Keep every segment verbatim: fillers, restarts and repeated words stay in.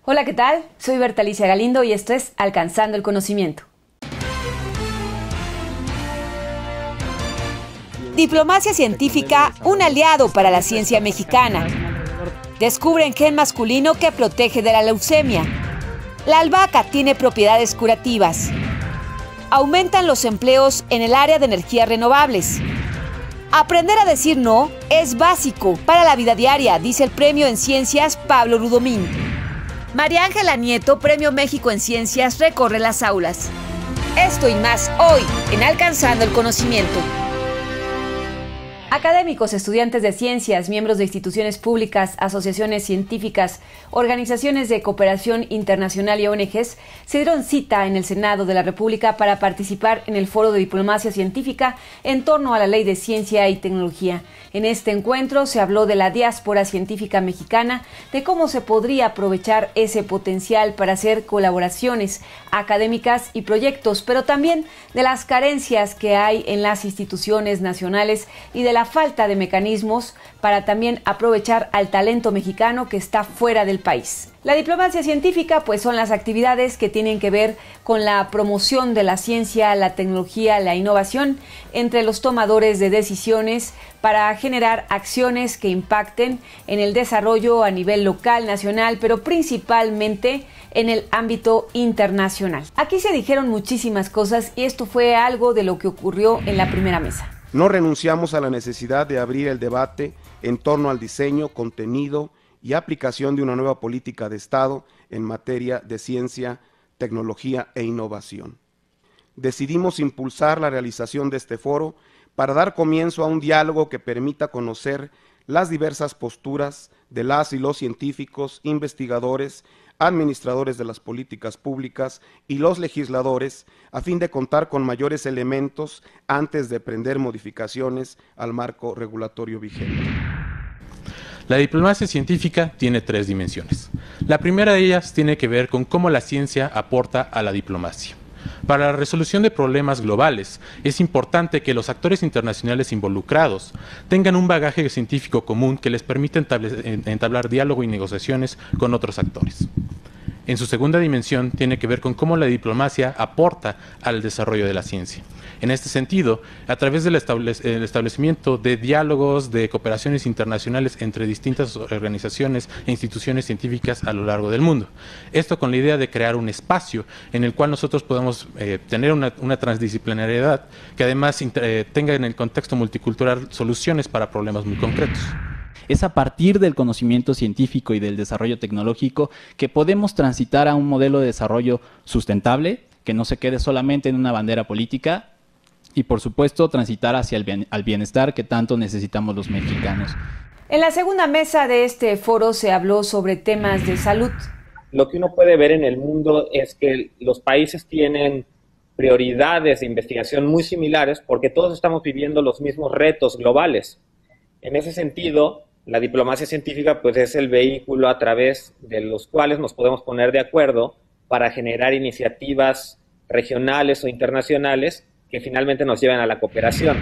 Hola, ¿qué tal? Soy Bertalicia Galindo y esto es Alcanzando el Conocimiento. Diplomacia científica, un aliado para la ciencia mexicana. Descubren gen masculino que protege de la leucemia. La albahaca tiene propiedades curativas. Aumentan los empleos en el área de energías renovables. Aprender a decir no es básico para la vida diaria, dice el Premio en Ciencias Pablo Rudomín. María Ángela Nieto, Premio México en Ciencias, recorre las aulas. Esto y más hoy en Alcanzando el Conocimiento. Académicos, estudiantes de ciencias, miembros de instituciones públicas, asociaciones científicas, organizaciones de cooperación internacional y O N Ges se dieron cita en el Senado de la República para participar en el Foro de Diplomacia Científica en torno a la Ley de Ciencia y Tecnología. En este encuentro se habló de la diáspora científica mexicana, de cómo se podría aprovechar ese potencial para hacer colaboraciones académicas y proyectos, pero también de las carencias que hay en las instituciones nacionales y de la falta de mecanismos para también aprovechar al talento mexicano que está fuera del país. La diplomacia científica pues son las actividades que tienen que ver con la promoción de la ciencia, la tecnología, la innovación entre los tomadores de decisiones para generar acciones que impacten en el desarrollo a nivel local, nacional, pero principalmente en el ámbito internacional. Aquí se dijeron muchísimas cosas y esto fue algo de lo que ocurrió en la primera mesa. No renunciamos a la necesidad de abrir el debate en torno al diseño, contenido y aplicación de una nueva política de Estado en materia de ciencia, tecnología e innovación. Decidimos impulsar la realización de este foro para dar comienzo a un diálogo que permita conocer las diversas posturas de las y los científicos, investigadores, administradores de las políticas públicas y los legisladores, a fin de contar con mayores elementos antes de emprender modificaciones al marco regulatorio vigente. La diplomacia científica tiene tres dimensiones. La primera de ellas tiene que ver con cómo la ciencia aporta a la diplomacia. Para la resolución de problemas globales, es importante que los actores internacionales involucrados tengan un bagaje científico común que les permita entablar diálogo y negociaciones con otros actores. En su segunda dimensión tiene que ver con cómo la diplomacia aporta al desarrollo de la ciencia. En este sentido, a través del establecimiento de diálogos, de cooperaciones internacionales entre distintas organizaciones e instituciones científicas a lo largo del mundo. Esto con la idea de crear un espacio en el cual nosotros podamos eh, tener una, una transdisciplinariedad que además eh, tenga en el contexto multicultural soluciones para problemas muy concretos. Es a partir del conocimiento científico y del desarrollo tecnológico que podemos transitar a un modelo de desarrollo sustentable, que no se quede solamente en una bandera política, y por supuesto transitar hacia el bien, al bienestar que tanto necesitamos los mexicanos. En la segunda mesa de este foro se habló sobre temas de salud. Lo que uno puede ver en el mundo es que los países tienen prioridades de investigación muy similares porque todos estamos viviendo los mismos retos globales. En ese sentido, la diplomacia científica pues, es el vehículo a través de los cuales nos podemos poner de acuerdo para generar iniciativas regionales o internacionales que finalmente nos lleven a la cooperación.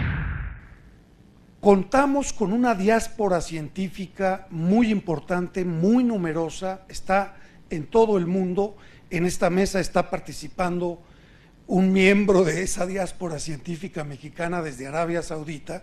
Contamos con una diáspora científica muy importante, muy numerosa, está en todo el mundo. En esta mesa está participando un miembro de esa diáspora científica mexicana desde Arabia Saudita,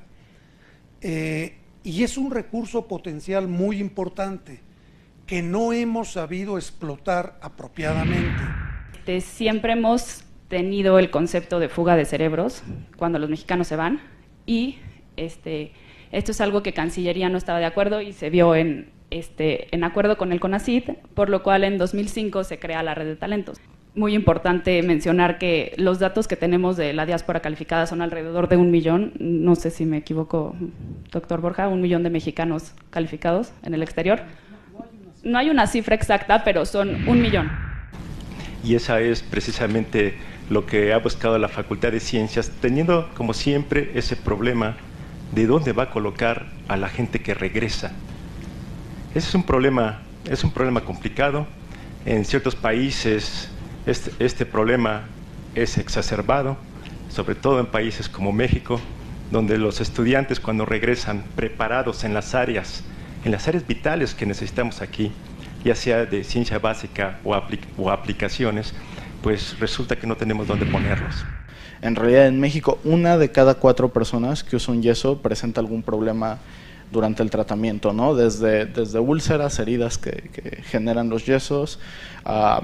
eh, y es un recurso potencial muy importante que no hemos sabido explotar apropiadamente. Este, siempre hemos tenido el concepto de fuga de cerebros cuando los mexicanos se van y este, esto es algo que Cancillería no estaba de acuerdo y se vio en, este, en acuerdo con el CONACYT, por lo cual en dos mil cinco se crea la Red de Talentos. Muy importante mencionar que los datos que tenemos de la diáspora calificada son alrededor de un millón, no sé si me equivoco, doctor Borja, un millón de mexicanos calificados en el exterior. No hay una cifra exacta, pero son un millón. Y esa es precisamente lo que ha buscado la Facultad de Ciencias, teniendo como siempre ese problema de dónde va a colocar a la gente que regresa. Ese es un problema, es un problema complicado. En ciertos países este, este problema es exacerbado, sobre todo en países como México, donde los estudiantes cuando regresan preparados en las áreas, en las áreas vitales que necesitamos aquí, ya sea de ciencia básica o, apli o aplicaciones, pues resulta que no tenemos dónde ponerlos. En realidad en México una de cada cuatro personas que usa un yeso presenta algún problema durante el tratamiento, ¿no? Desde, desde úlceras, heridas que, que generan los yesos, a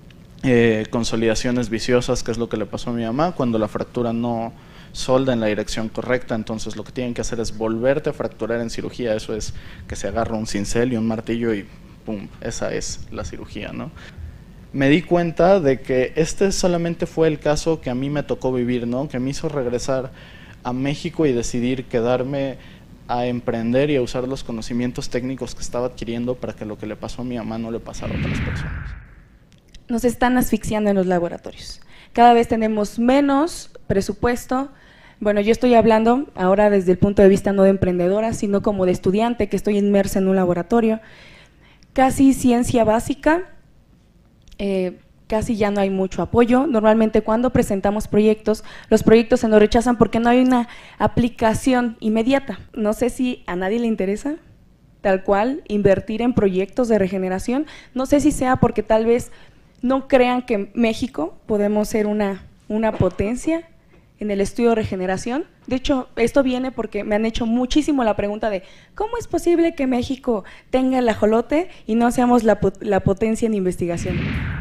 eh, consolidaciones viciosas, que es lo que le pasó a mi mamá, cuando la fractura no solda en la dirección correcta, entonces lo que tienen que hacer es volverte a fracturar en cirugía. Eso es que se agarra un cincel y un martillo y pum, esa es la cirugía, ¿no? Me di cuenta de que este solamente fue el caso que a mí me tocó vivir, ¿no? Que me hizo regresar a México y decidir quedarme a emprender y a usar los conocimientos técnicos que estaba adquiriendo para que lo que le pasó a mi mamá no le pasara a otras personas. Nos están asfixiando en los laboratorios. Cada vez tenemos menos presupuesto. Bueno, yo estoy hablando ahora desde el punto de vista no de emprendedora, sino como de estudiante que estoy inmersa en un laboratorio. Casi ciencia básica, eh, casi ya no hay mucho apoyo. Normalmente cuando presentamos proyectos, los proyectos se nos rechazan porque no hay una aplicación inmediata. No sé si a nadie le interesa, tal cual, invertir en proyectos de regeneración. No sé si sea porque tal vez no crean que en México podemos ser una, una potencia en el estudio de regeneración. De hecho, esto viene porque me han hecho muchísimo la pregunta de ¿cómo es posible que México tenga el ajolote y no seamos la, la potencia en investigación?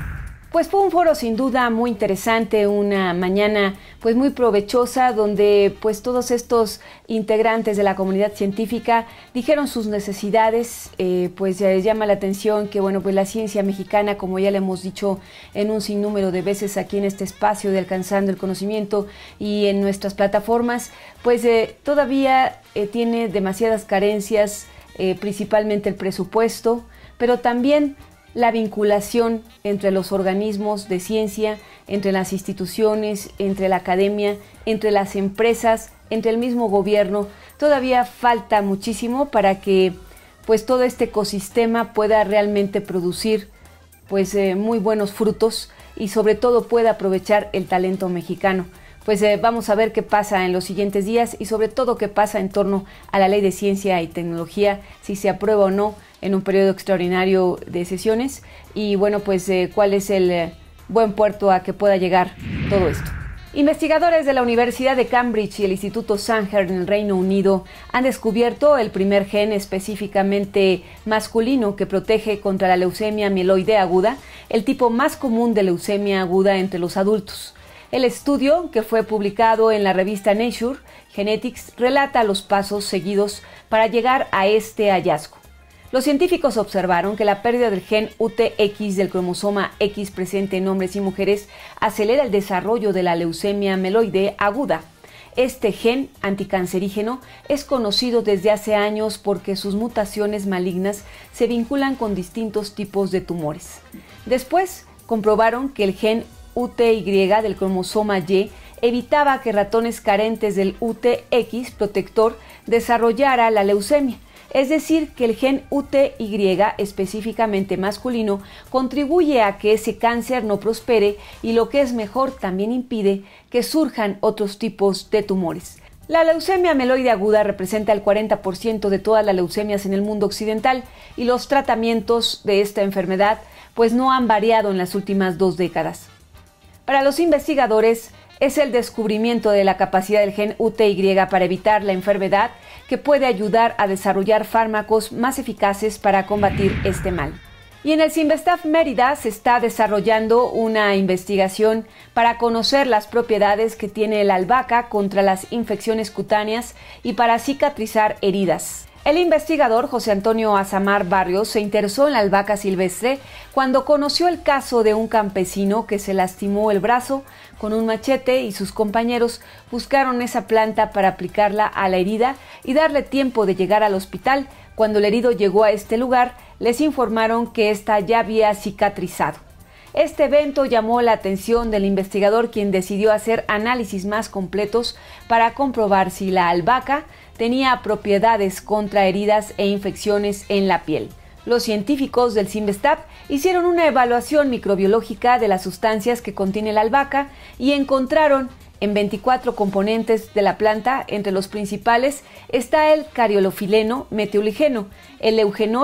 Pues fue un foro sin duda muy interesante, una mañana pues muy provechosa, donde pues todos estos integrantes de la comunidad científica dijeron sus necesidades. Eh, pues eh, llama la atención que bueno, pues la ciencia mexicana, como ya le hemos dicho en un sinnúmero de veces aquí en este espacio de Alcanzando el Conocimiento y en nuestras plataformas, pues eh, todavía eh, tiene demasiadas carencias, eh, principalmente el presupuesto, pero también la vinculación entre los organismos de ciencia, entre las instituciones, entre la academia, entre las empresas, entre el mismo gobierno. Todavía falta muchísimo para que pues todo este ecosistema pueda realmente producir pues eh, muy buenos frutos y sobre todo pueda aprovechar el talento mexicano. Pues eh, vamos a ver qué pasa en los siguientes días y sobre todo qué pasa en torno a la Ley de Ciencia y Tecnología, si se aprueba o no en un periodo extraordinario de sesiones y bueno, pues eh, cuál es el eh, buen puerto a que pueda llegar todo esto. Investigadores de la Universidad de Cambridge y el Instituto Sanger en el Reino Unido han descubierto el primer gen específicamente masculino que protege contra la leucemia mieloide aguda, el tipo más común de leucemia aguda entre los adultos. El estudio, que fue publicado en la revista Nature Genetics, relata los pasos seguidos para llegar a este hallazgo. Los científicos observaron que la pérdida del gen U T X del cromosoma X presente en hombres y mujeres acelera el desarrollo de la leucemia mieloide aguda. Este gen anticancerígeno es conocido desde hace años porque sus mutaciones malignas se vinculan con distintos tipos de tumores. Después, comprobaron que el gen U T Y del cromosoma Y evitaba que ratones carentes del U T X protector desarrollara la leucemia. Es decir, que el gen U T Y, específicamente masculino, contribuye a que ese cáncer no prospere y, lo que es mejor, también impide que surjan otros tipos de tumores. La leucemia mieloide aguda representa el cuarenta por ciento de todas las leucemias en el mundo occidental y los tratamientos de esta enfermedad pues no han variado en las últimas dos décadas. Para los investigadores, es el descubrimiento de la capacidad del gen U T Y para evitar la enfermedad que puede ayudar a desarrollar fármacos más eficaces para combatir este mal. Y en el CIMBESTAF Mérida se está desarrollando una investigación para conocer las propiedades que tiene la albahaca contra las infecciones cutáneas y para cicatrizar heridas. El investigador José Antonio Azamar Barrios se interesó en la albahaca silvestre cuando conoció el caso de un campesino que se lastimó el brazo con un machete y sus compañeros buscaron esa planta para aplicarla a la herida y darle tiempo de llegar al hospital. Cuando el herido llegó a este lugar, les informaron que ésta ya había cicatrizado. Este evento llamó la atención del investigador, quien decidió hacer análisis más completos para comprobar si la albahaca tenía propiedades contra heridas e infecciones en la piel. Los científicos del CIMBESTAF hicieron una evaluación microbiológica de las sustancias que contiene la albahaca y encontraron en veinticuatro componentes de la planta. Entre los principales está el cariolofileno meteuligeno, el eugenol,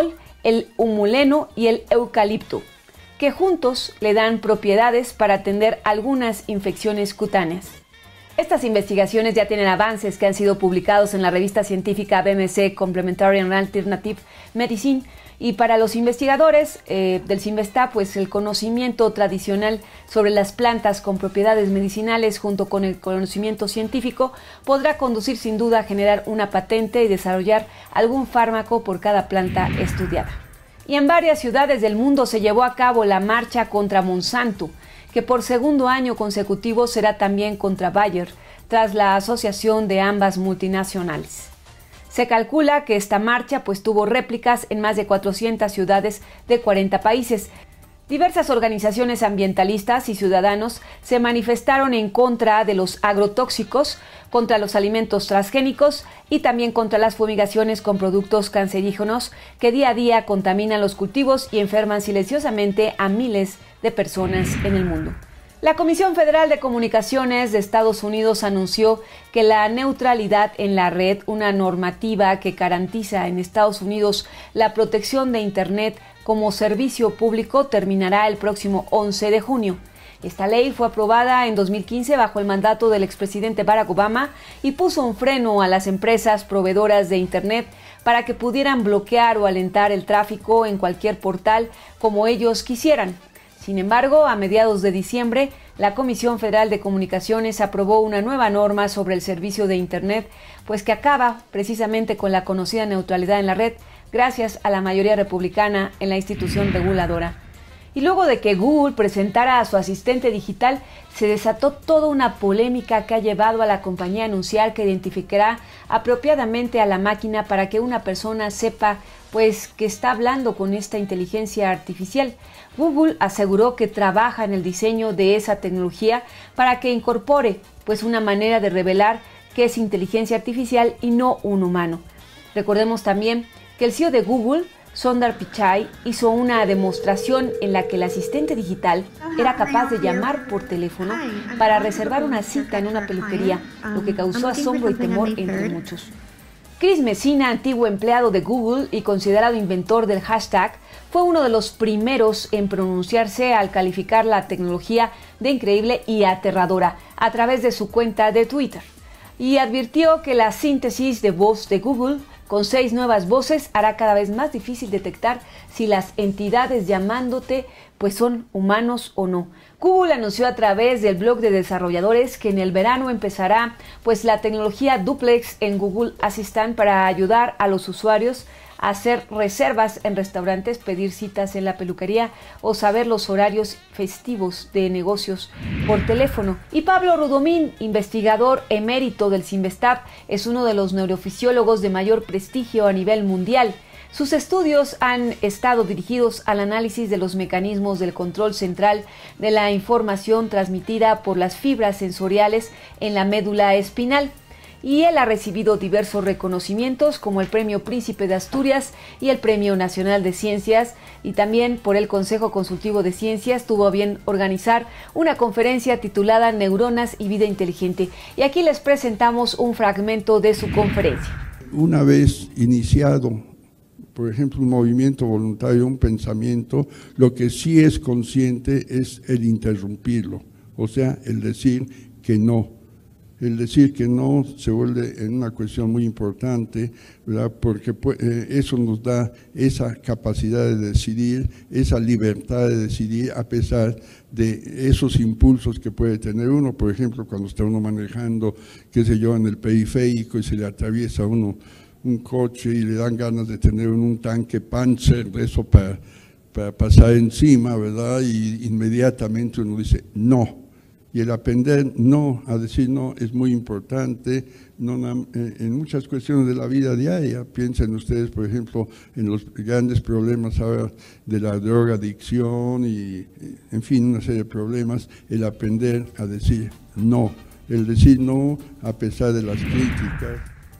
el humuleno y el eucalipto, que juntos le dan propiedades para atender algunas infecciones cutáneas. Estas investigaciones ya tienen avances que han sido publicados en la revista científica B M C Complementary and Alternative Medicine, y para los investigadores eh, del CINVESTAP, pues el conocimiento tradicional sobre las plantas con propiedades medicinales junto con el conocimiento científico podrá conducir sin duda a generar una patente y desarrollar algún fármaco por cada planta estudiada. Y en varias ciudades del mundo se llevó a cabo la marcha contra Monsanto, que por segundo año consecutivo será también contra Bayer, tras la asociación de ambas multinacionales. Se calcula que esta marcha pues tuvo réplicas en más de cuatrocientas ciudades de cuarenta países. Diversas organizaciones ambientalistas y ciudadanos se manifestaron en contra de los agrotóxicos, contra los alimentos transgénicos y también contra las fumigaciones con productos cancerígenos que día a día contaminan los cultivos y enferman silenciosamente a miles de personas en el mundo. La Comisión Federal de Comunicaciones de Estados Unidos anunció que la neutralidad en la red, una normativa que garantiza en Estados Unidos la protección de Internet como servicio público, terminará el próximo once de junio. Esta ley fue aprobada en dos mil quince bajo el mandato del expresidente Barack Obama y puso un freno a las empresas proveedoras de Internet para que pudieran bloquear o alentar el tráfico en cualquier portal como ellos quisieran. Sin embargo, a mediados de diciembre, la Comisión Federal de Comunicaciones aprobó una nueva norma sobre el servicio de Internet, pues que acaba precisamente con la conocida neutralidad en la red, gracias a la mayoría republicana en la institución reguladora. Y luego de que Google presentara a su asistente digital, se desató toda una polémica que ha llevado a la compañía a anunciar que identificará apropiadamente a la máquina para que una persona sepa pues que está hablando con esta inteligencia artificial. Google aseguró que trabaja en el diseño de esa tecnología para que incorpore pues una manera de revelar que es inteligencia artificial y no un humano. Recordemos también que el C E O de Google, Sundar Pichai, hizo una demostración en la que el asistente digital era capaz de llamar por teléfono para reservar una cita en una peluquería, lo que causó asombro y temor entre muchos. Chris Messina, antiguo empleado de Google y considerado inventor del hashtag, fue uno de los primeros en pronunciarse al calificar la tecnología de increíble y aterradora a través de su cuenta de Twitter, y advirtió que la síntesis de voz de Google con seis nuevas voces hará cada vez más difícil detectar si las entidades llamándote pues son humanos o no. Google anunció a través del blog de desarrolladores que en el verano empezará pues la tecnología Duplex en Google Assistant para ayudar a los usuarios a hacer reservas en restaurantes, pedir citas en la peluquería o saber los horarios festivos de negocios por teléfono. Y Pablo Rudomín, investigador emérito del CINVESTAP, es uno de los neurofisiólogos de mayor prestigio a nivel mundial. Sus estudios han estado dirigidos al análisis de los mecanismos del control central de la información transmitida por las fibras sensoriales en la médula espinal. Y él ha recibido diversos reconocimientos como el Premio Príncipe de Asturias y el Premio Nacional de Ciencias, y también por el Consejo Consultivo de Ciencias tuvo a bien organizar una conferencia titulada Neuronas y Vida Inteligente. Y aquí les presentamos un fragmento de su conferencia. Una vez iniciado, por ejemplo, un movimiento voluntario, un pensamiento, lo que sí es consciente es el interrumpirlo, o sea, el decir que no. El decir que no se vuelve en una cuestión muy importante, ¿verdad? Porque eh, eso nos da esa capacidad de decidir, esa libertad de decidir a pesar de esos impulsos que puede tener uno. Por ejemplo, cuando está uno manejando, qué sé yo, en el periférico y se le atraviesa a uno un coche y le dan ganas de tener un tanque Panzer de eso para, para pasar encima, ¿verdad? Y inmediatamente uno dice no. Y el aprender no, a decir no, es muy importante no, en muchas cuestiones de la vida diaria. Piensen ustedes, por ejemplo, en los grandes problemas ahora de la drogadicción y, en fin, una serie de problemas. El aprender a decir no, el decir no a pesar de las críticas.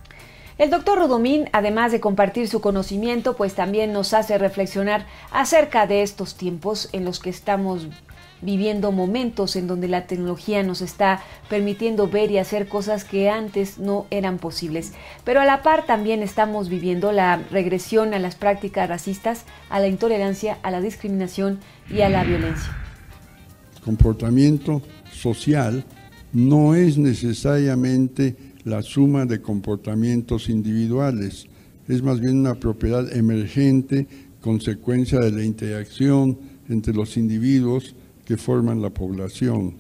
El doctor Rudomín, además de compartir su conocimiento, pues también nos hace reflexionar acerca de estos tiempos en los que estamos viviendo momentos en donde la tecnología nos está permitiendo ver y hacer cosas que antes no eran posibles. Pero a la par también estamos viviendo la regresión a las prácticas racistas, a la intolerancia, a la discriminación y a la violencia. Comportamiento social no es necesariamente la suma de comportamientos individuales, es más bien una propiedad emergente, consecuencia de la interacción entre los individuos que forman la población.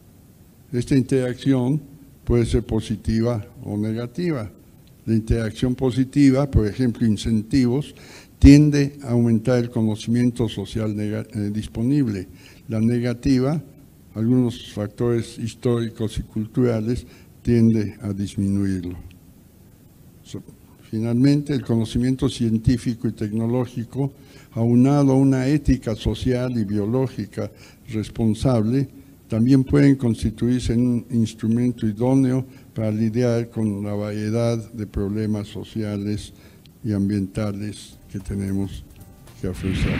Esta interacción puede ser positiva o negativa. La interacción positiva, por ejemplo, incentivos, tiende a aumentar el conocimiento social eh, disponible. La negativa, algunos factores históricos y culturales, tiende a disminuirlo. So, finalmente, el conocimiento científico y tecnológico, aunado a una ética social y biológica responsable, también pueden constituirse en un instrumento idóneo para lidiar con la variedad de problemas sociales y ambientales que tenemos que ofrecer.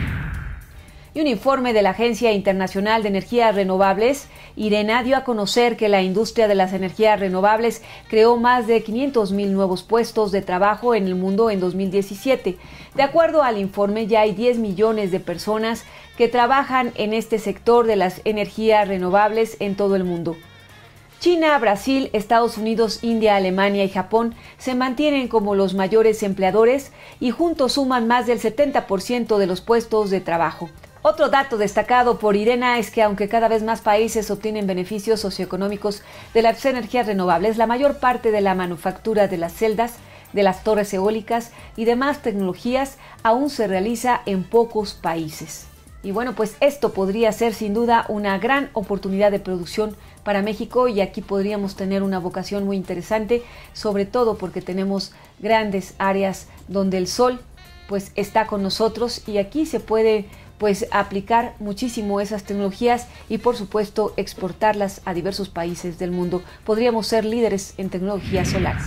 Y un informe de la Agencia Internacional de Energías Renovables, IRENA, dio a conocer que la industria de las energías renovables creó más de quinientos mil nuevos puestos de trabajo en el mundo en dos mil diecisiete. De acuerdo al informe, ya hay diez millones de personas que trabajan en este sector de las energías renovables en todo el mundo. China, Brasil, Estados Unidos, India, Alemania y Japón se mantienen como los mayores empleadores y juntos suman más del setenta por ciento de los puestos de trabajo. Otro dato destacado por IRENA es que aunque cada vez más países obtienen beneficios socioeconómicos de las energías renovables, la mayor parte de la manufactura de las celdas, de las torres eólicas y demás tecnologías aún se realiza en pocos países. Y bueno, pues esto podría ser sin duda una gran oportunidad de producción para México, y aquí podríamos tener una vocación muy interesante, sobre todo porque tenemos grandes áreas donde el sol pues está con nosotros, y aquí se puede pues aplicar muchísimo esas tecnologías y por supuesto exportarlas a diversos países del mundo. Podríamos ser líderes en tecnologías solares.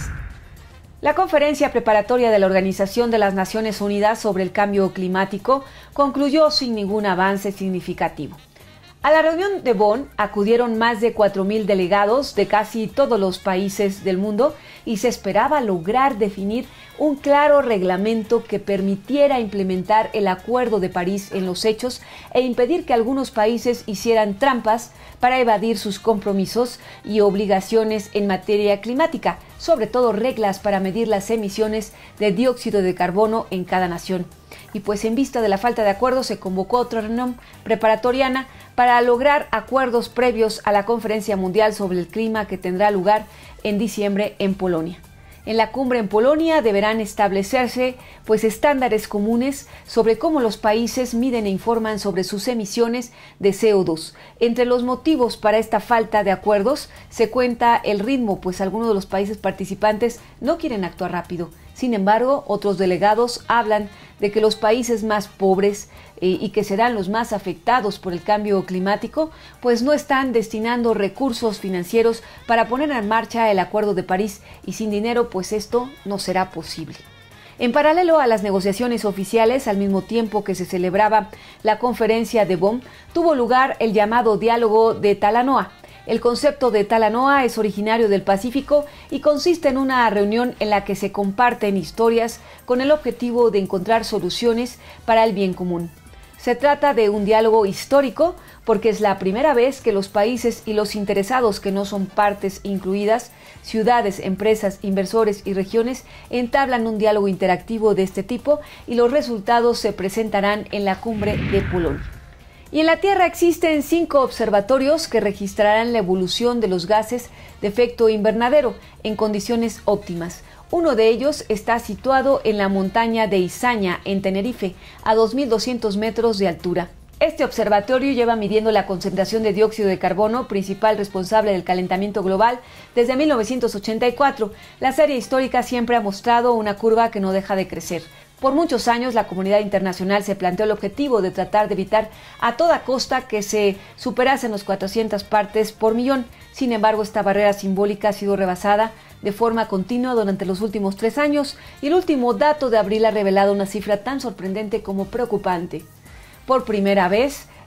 La conferencia preparatoria de la Organización de las Naciones Unidas sobre el Cambio Climático concluyó sin ningún avance significativo. A la reunión de Bonn acudieron más de cuatro mil delegados de casi todos los países del mundo y se esperaba lograr definir un claro reglamento que permitiera implementar el Acuerdo de París en los hechos e impedir que algunos países hicieran trampas para evadir sus compromisos y obligaciones en materia climática, sobre todo reglas para medir las emisiones de dióxido de carbono en cada nación. Y pues en vista de la falta de acuerdo se convocó otra reunión preparatoriana para lograr acuerdos previos a la Conferencia Mundial sobre el Clima que tendrá lugar en diciembre en Polonia. En la cumbre en Polonia deberán establecerse pues estándares comunes sobre cómo los países miden e informan sobre sus emisiones de C O dos. Entre los motivos para esta falta de acuerdos se cuenta el ritmo, pues algunos de los países participantes no quieren actuar rápido. Sin embargo, otros delegados hablan de que los países más pobres eh, y que serán los más afectados por el cambio climático, pues no están destinando recursos financieros para poner en marcha el Acuerdo de París, y sin dinero pues esto no será posible. En paralelo a las negociaciones oficiales, al mismo tiempo que se celebraba la conferencia de Bonn, tuvo lugar el llamado Diálogo de Talanoa. El concepto de Talanoa es originario del Pacífico y consiste en una reunión en la que se comparten historias con el objetivo de encontrar soluciones para el bien común. Se trata de un diálogo histórico porque es la primera vez que los países y los interesados que no son partes incluidas, ciudades, empresas, inversores y regiones, entablan un diálogo interactivo de este tipo, y los resultados se presentarán en la cumbre de Polonia. Y en la Tierra existen cinco observatorios que registrarán la evolución de los gases de efecto invernadero en condiciones óptimas. Uno de ellos está situado en la montaña de Izaña, en Tenerife, a dos mil doscientos metros de altura. Este observatorio lleva midiendo la concentración de dióxido de carbono, principal responsable del calentamiento global, desde mil novecientos ochenta y cuatro. La serie histórica siempre ha mostrado una curva que no deja de crecer. Por muchos años, la comunidad internacional se planteó el objetivo de tratar de evitar a toda costa que se superasen los cuatrocientas partes por millón. Sin embargo, esta barrera simbólica ha sido rebasada de forma continua durante los últimos tres años, y el último dato de abril ha revelado una cifra tan sorprendente como preocupante. Por primera vez,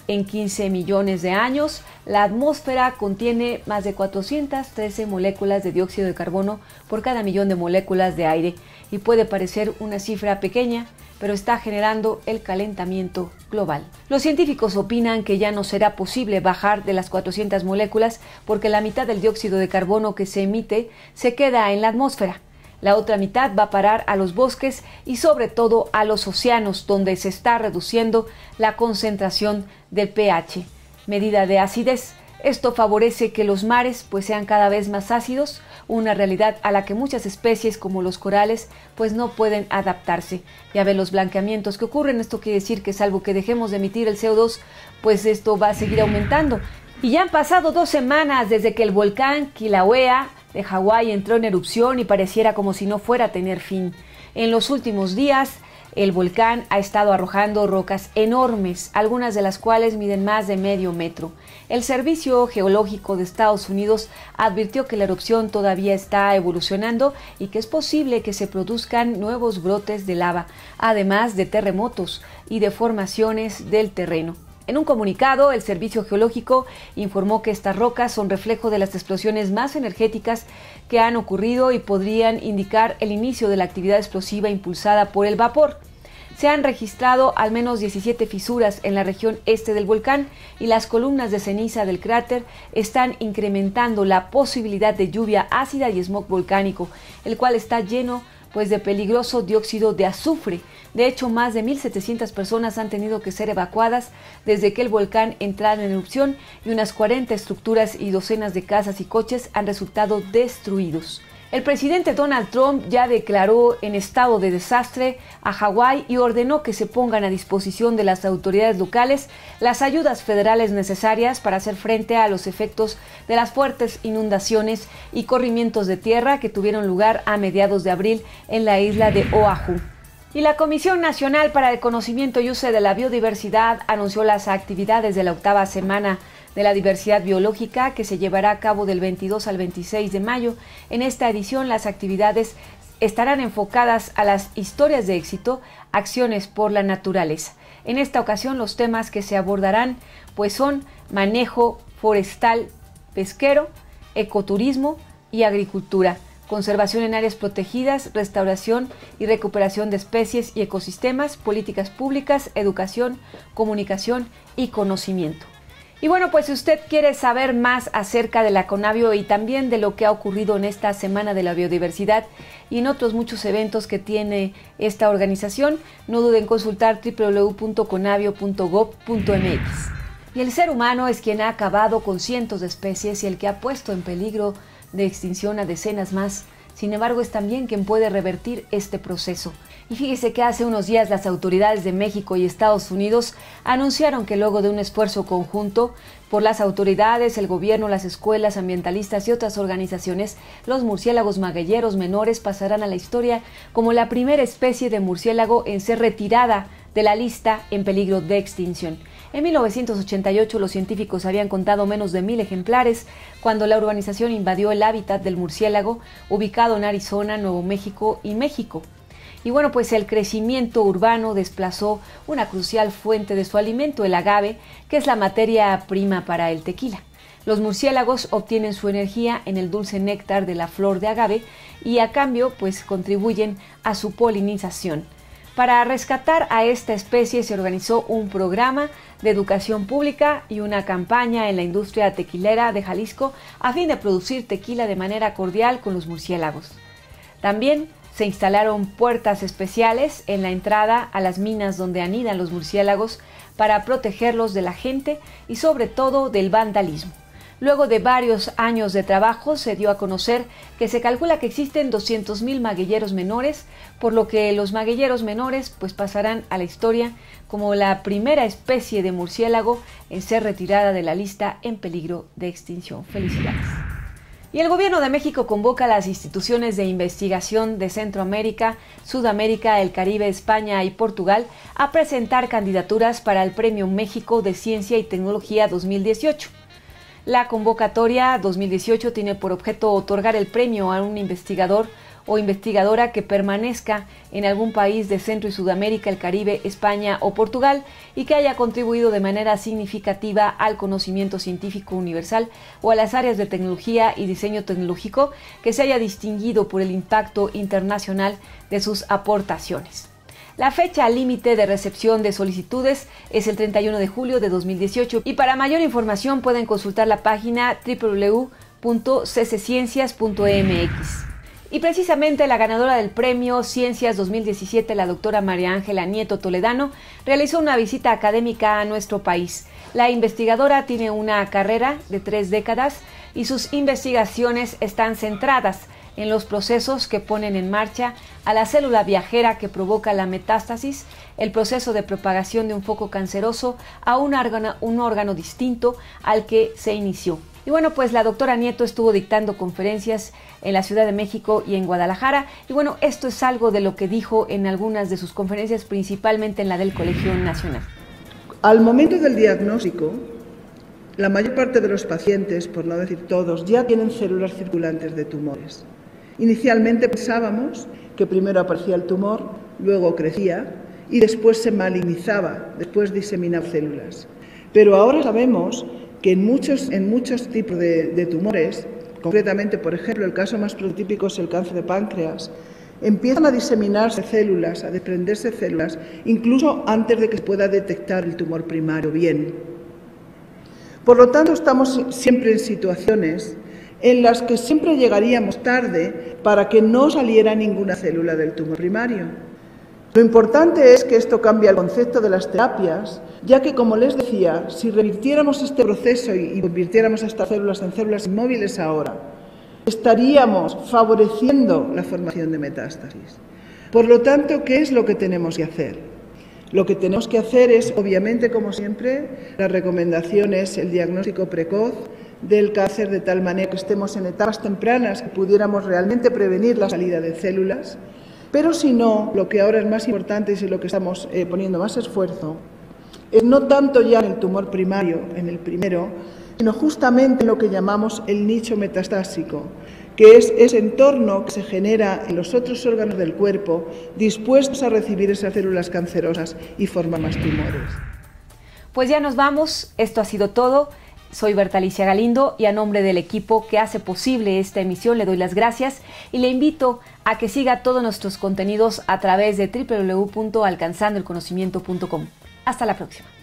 en quince millones de años. La atmósfera contiene más de cuatrocientas trece moléculas de dióxido de carbono por cada millón de moléculas de aire y puede parecer una cifra pequeña, pero está generando el calentamiento global. Los científicos opinan que ya no será posible bajar de las cuatrocientas moléculas porque la mitad del dióxido de carbono que se emite se queda en la atmósfera. La otra mitad va a parar a los bosques y sobre todo a los océanos, donde se está reduciendo la concentración del pH, medida de acidez. Esto favorece que los mares pues sean cada vez más ácidos, una realidad a la que muchas especies como los corales pues no pueden adaptarse. Ya ven los blanqueamientos que ocurren, esto quiere decir que salvo que dejemos de emitir el C O dos, pues esto va a seguir aumentando. Y ya han pasado dos semanas desde que el volcán Kilauea de Hawái entró en erupción y pareciera como si no fuera a tener fin. En los últimos días, el volcán ha estado arrojando rocas enormes, algunas de las cuales miden más de medio metro. El Servicio Geológico de Estados Unidos advirtió que la erupción todavía está evolucionando y que es posible que se produzcan nuevos brotes de lava, además de terremotos y deformaciones del terreno. En un comunicado, el Servicio Geológico informó que estas rocas son reflejo de las explosiones más energéticas que han ocurrido y podrían indicar el inicio de la actividad explosiva impulsada por el vapor. Se han registrado al menos diecisiete fisuras en la región este del volcán y las columnas de ceniza del cráter están incrementando la posibilidad de lluvia ácida y smog volcánico, el cual está lleno pues de peligroso dióxido de azufre. De hecho, más de mil setecientas personas han tenido que ser evacuadas desde que el volcán entrara en erupción y unas cuarenta estructuras y docenas de casas y coches han resultado destruidos. El presidente Donald Trump ya declaró en estado de desastre a Hawái y ordenó que se pongan a disposición de las autoridades locales las ayudas federales necesarias para hacer frente a los efectos de las fuertes inundaciones y corrimientos de tierra que tuvieron lugar a mediados de abril en la isla de Oahu. Y la Comisión Nacional para el Conocimiento y Uso de la Biodiversidad anunció las actividades de la octava semana de la diversidad biológica que se llevará a cabo del veintidós al veintiséis de mayo. En esta edición las actividades estarán enfocadas a las historias de éxito, acciones por la naturaleza. En esta ocasión los temas que se abordarán pues son manejo forestal pesquero, ecoturismo y agricultura, conservación en áreas protegidas, restauración y recuperación de especies y ecosistemas, políticas públicas, educación, comunicación y conocimiento. Y bueno, pues si usted quiere saber más acerca de la Conavio y también de lo que ha ocurrido en esta Semana de la Biodiversidad y en otros muchos eventos que tiene esta organización, no duden en consultar doble u doble u doble u punto conavio punto gob punto eme equis. Y el ser humano es quien ha acabado con cientos de especies y el que ha puesto en peligro de extinción a decenas más. Sin embargo, es también quien puede revertir este proceso. Y fíjese que hace unos días las autoridades de México y Estados Unidos anunciaron que luego de un esfuerzo conjunto por las autoridades, el gobierno, las escuelas, ambientalistas y otras organizaciones, los murciélagos magueyeros menores pasarán a la historia como la primera especie de murciélago en ser retirada de la lista en peligro de extinción. En mil novecientos ochenta y ocho los científicos habían contado menos de mil ejemplares cuando la urbanización invadió el hábitat del murciélago ubicado en Arizona, Nuevo México y México. Y bueno, pues el crecimiento urbano desplazó una crucial fuente de su alimento, el agave, que es la materia prima para el tequila. Los murciélagos obtienen su energía en el dulce néctar de la flor de agave y a cambio pues contribuyen a su polinización. Para rescatar a esta especie se organizó un programa de educación pública y una campaña en la industria tequilera de Jalisco a fin de producir tequila de manera cordial con los murciélagos. También se instalaron puertas especiales en la entrada a las minas donde anidan los murciélagos para protegerlos de la gente y sobre todo del vandalismo. Luego de varios años de trabajo se dio a conocer que se calcula que existen doscientos mil magueyeros menores, por lo que los magueyeros menores pues pasarán a la historia como la primera especie de murciélago en ser retirada de la lista en peligro de extinción. Felicidades. Y el Gobierno de México convoca a las instituciones de investigación de Centroamérica, Sudamérica, el Caribe, España y Portugal a presentar candidaturas para el Premio México de Ciencia y Tecnología dos mil dieciocho. La convocatoria dos mil dieciocho tiene por objeto otorgar el premio a un investigador o investigadora que permanezca en algún país de Centro y Sudamérica, el Caribe, España o Portugal y que haya contribuido de manera significativa al conocimiento científico universal o a las áreas de tecnología y diseño tecnológico, que se haya distinguido por el impacto internacional de sus aportaciones. La fecha límite de recepción de solicitudes es el treinta y uno de julio de dos mil dieciocho y para mayor información pueden consultar la página doble u doble u doble u punto c c ciencias punto m x. Y precisamente la ganadora del premio Ciencias dos mil diecisiete, la doctora María Ángela Nieto Toledano, realizó una visita académica a nuestro país. La investigadora tiene una carrera de tres décadas y sus investigaciones están centradas en los procesos que ponen en marcha a la célula viajera que provoca la metástasis, el proceso de propagación de un foco canceroso a un órgano, un órgano distinto al que se inició. Y bueno, pues la doctora Nieto estuvo dictando conferencias en la Ciudad de México y en Guadalajara. Y bueno, esto es algo de lo que dijo en algunas de sus conferencias, principalmente en la del Colegio Nacional. Al momento del diagnóstico, la mayor parte de los pacientes, por no decir todos, ya tienen células circulantes de tumores. Inicialmente pensábamos que primero aparecía el tumor, luego crecía y después se malignizaba, después diseminaba células. Pero ahora sabemos que en muchos, en muchos tipos de, de tumores, concretamente, por ejemplo, el caso más prototípico es el cáncer de páncreas, empiezan a diseminarse células, a desprenderse células, incluso antes de que se pueda detectar el tumor primario bien. Por lo tanto, estamos siempre en situaciones en las que siempre llegaríamos tarde para que no saliera ninguna célula del tumor primario. Lo importante es que esto cambie el concepto de las terapias, ya que, como les decía, si revirtiéramos este proceso y convirtiéramos a estas células en células inmóviles ahora, estaríamos favoreciendo la formación de metástasis. Por lo tanto, ¿qué es lo que tenemos que hacer? Lo que tenemos que hacer es, obviamente, como siempre, la recomendación es el diagnóstico precoz del cáncer, de tal manera que estemos en etapas tempranas que pudiéramos realmente prevenir la salida de células. Pero si no, lo que ahora es más importante y es lo que estamos eh, poniendo más esfuerzo, es no tanto ya en el tumor primario, en el primero, sino justamente en lo que llamamos el nicho metastásico, que es ese entorno que se genera en los otros órganos del cuerpo dispuestos a recibir esas células cancerosas y formar más tumores. Pues ya nos vamos, esto ha sido todo. Soy Berta Alicia Galindo y a nombre del equipo que hace posible esta emisión le doy las gracias y le invito a que siga todos nuestros contenidos a través de doble u doble u doble u punto alcanzando el conocimiento punto com. Hasta la próxima.